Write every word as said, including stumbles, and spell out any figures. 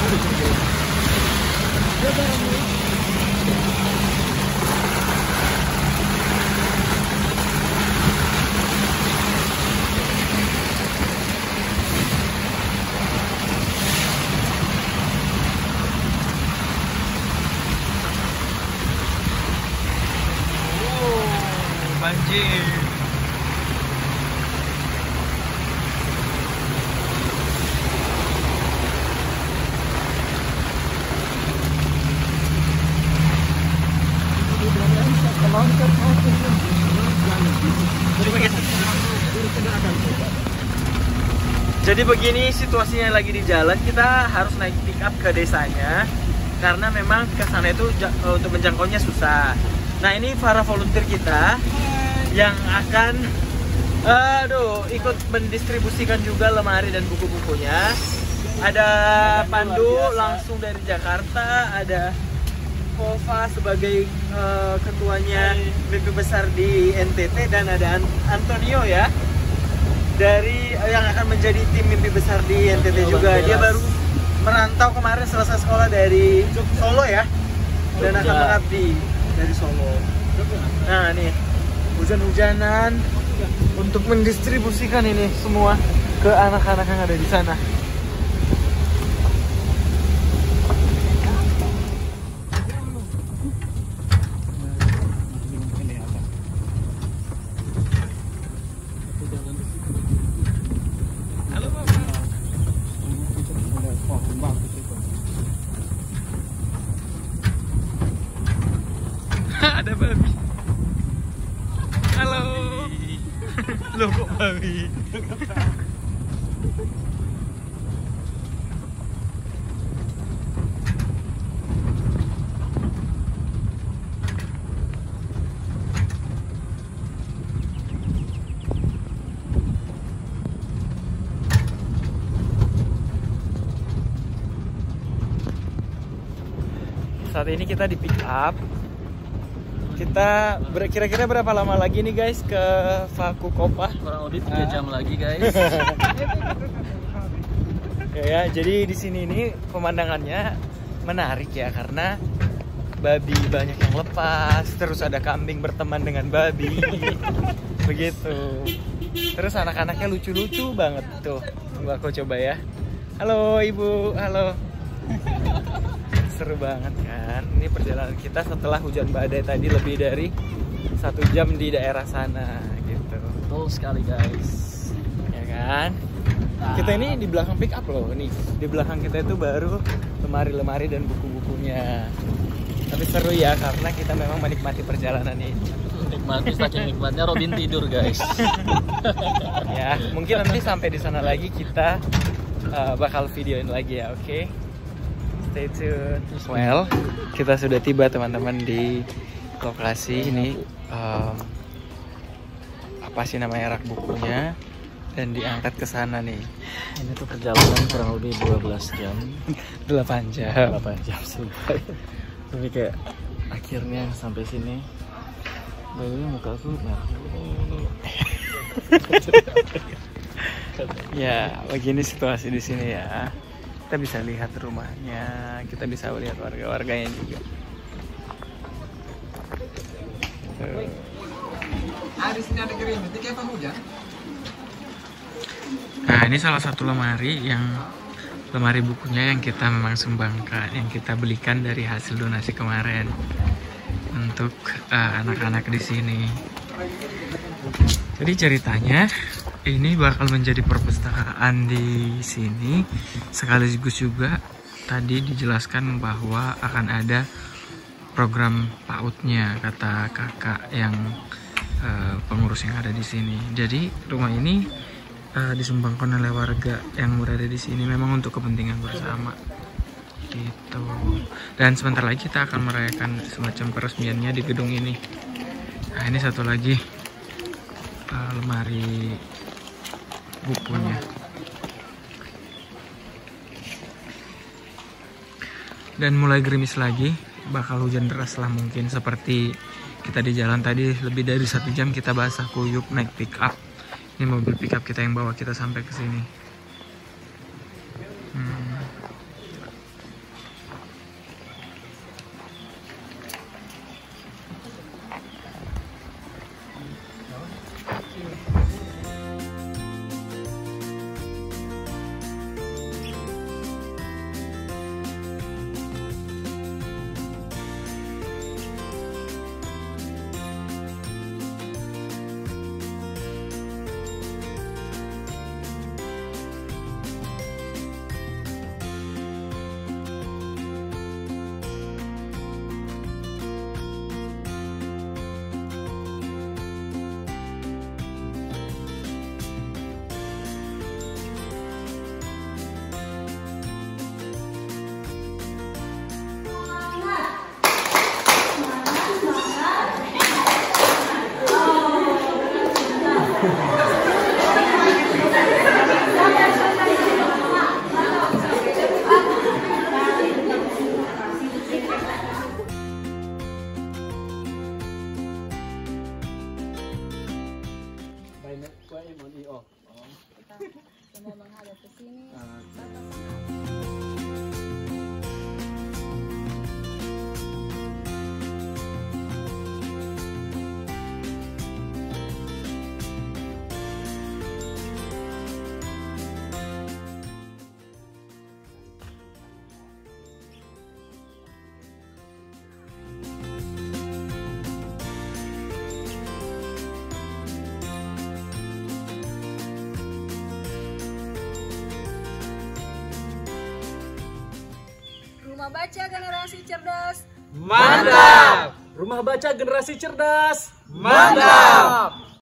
Banjir. Jadi begini situasinya lagi di jalan, kita harus naik pick up ke desanya karena memang ke sana itu untuk menjangkaunya susah. Nah, ini para volunteer kita yang akan aduh ikut mendistribusikan juga lemari dan buku-bukunya. Ada Pandu langsung dari Jakarta, ada Kova sebagai uh, ketuanya mimpi besar di N T T, dan ada Antonio ya dari uh, yang akan menjadi tim mimpi besar di N T T juga. Dia baru merantau kemarin selesai sekolah dari Solo ya, dan akan mengabdi dari Solo. Nah nih hujan-hujanan untuk mendistribusikan ini semua ke anak-anak yang ada di sana. Ada babi. Halo. Loh kok babi? Saat ini kita di pick up. Kita kira-kira berapa lama lagi nih guys ke Vakukopah? Kurang lebih tiga jam lagi guys. ya, ya, jadi di sini ini pemandangannya menarik ya, karena babi banyak yang lepas, terus ada kambing berteman dengan babi, begitu. Terus anak-anaknya lucu-lucu banget tuh. Tunggu aku coba ya. Halo ibu, halo. Seru banget kan, ini perjalanan kita setelah hujan badai tadi lebih dari satu jam di daerah sana gitu. Betul sekali guys, ya kan. Nah, kita ini di belakang pick up loh, nih di belakang kita itu baru lemari-lemari dan buku-bukunya. Tapi seru ya, karena kita memang menikmati perjalanan ini. Nikmati, saking nikmatnya Robin tidur guys. Ya mungkin nanti sampai di sana lagi kita uh, bakal videoin lagi ya, oke? Okay? Stay tune. Well, kita sudah tiba teman-teman di lokasi ini. Um, apa sih namanya, rak bukunya, dan diangkat ke sana nih. Ini tuh perjalanan kurang lebih dua belas jam. delapan jam. delapan jam sumpah. Tapi kayak akhirnya sampai sini. Baru muka aku merah. Ya, begini situasi di sini ya. Kita bisa lihat rumahnya, kita bisa lihat warga-warganya juga. Tuh. Nah, ini salah satu lemari yang lemari bukunya yang kita memang sumbangkan, yang kita belikan dari hasil donasi kemarin untuk anak-anak uh, di sini. Jadi ceritanya ini bakal menjadi perpustakaan di sini, sekaligus juga tadi dijelaskan bahwa akan ada program PAUD-nya, kata kakak yang uh, pengurus yang ada di sini. Jadi rumah ini uh, disumbangkan oleh warga yang berada di sini, memang untuk kepentingan bersama gitu. Dan sebentar lagi kita akan merayakan semacam peresmiannya di gedung ini. Nah, ini satu lagi uh, lemari bukunya. Dan mulai gerimis lagi, bakal hujan deras lah mungkin, seperti kita di jalan tadi lebih dari satu jam kita basah kuyup naik pick up. Ini mobil pick up kita yang bawa kita sampai ke sini. Hmm. mau menghadap ke sini. Bapak sangat. Rumah baca generasi cerdas. Mantap! Rumah baca generasi cerdas. Mantap!